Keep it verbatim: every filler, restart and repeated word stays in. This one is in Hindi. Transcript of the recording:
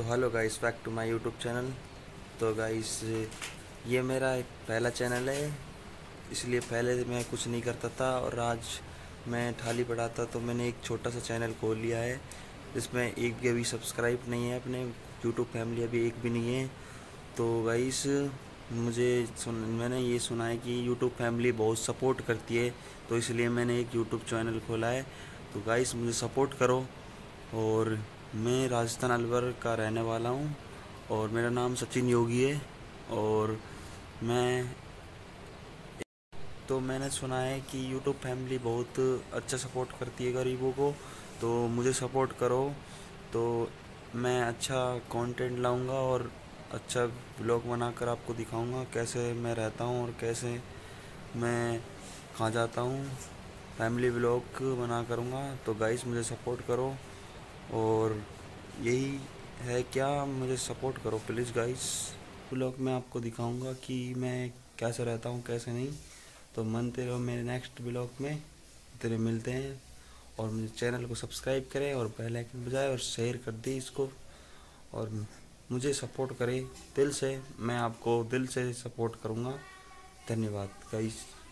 Hello guys, back to my YouTube channel. तो गाइस, ये मेरा एक पहला चैनल है, इसलिए पहले मैं कुछ नहीं करता था और आज मैं थाली पढ़ाता तो मैंने एक छोटा सा चैनल खोल लिया है। इसमें एक भी अभी सब्सक्राइब नहीं है, अपने यूट्यूब फैमिली अभी एक भी नहीं है। तो गाइस, मुझे सुन मैंने ये सुना है कि यूट्यूब फैमिली बहुत सपोर्ट करती है, तो इसलिए मैंने एक यूट्यूब चैनल खोला है। तो गाइस, मुझे सपोर्ट करो। और मैं राजस्थान अलवर का रहने वाला हूँ और मेरा नाम सचिन योगी है। और मैं तो मैंने सुना है कि यूट्यूब फैमिली बहुत अच्छा सपोर्ट करती है गरीबों को, तो मुझे सपोर्ट करो। तो मैं अच्छा कंटेंट लाऊंगा और अच्छा व्लॉग बनाकर आपको दिखाऊंगा कैसे मैं रहता हूँ और कैसे मैं कहाँ जाता हूँ। फैमिली व्लॉग बना करूँगा। तो गाइस, मुझे सपोर्ट करो और यही है, क्या मुझे सपोर्ट करो प्लीज़ गाइस। व्लॉग में आपको दिखाऊंगा कि मैं कैसे रहता हूँ कैसे नहीं। तो मनते रहो मेरे नेक्स्ट व्लॉग में। तेरे मिलते हैं। और मुझे चैनल को सब्सक्राइब करें और बेल आइकन बजाए और शेयर कर दे इसको। और मुझे सपोर्ट करें दिल से, मैं आपको दिल से सपोर्ट करूँगा। धन्यवाद गाइस।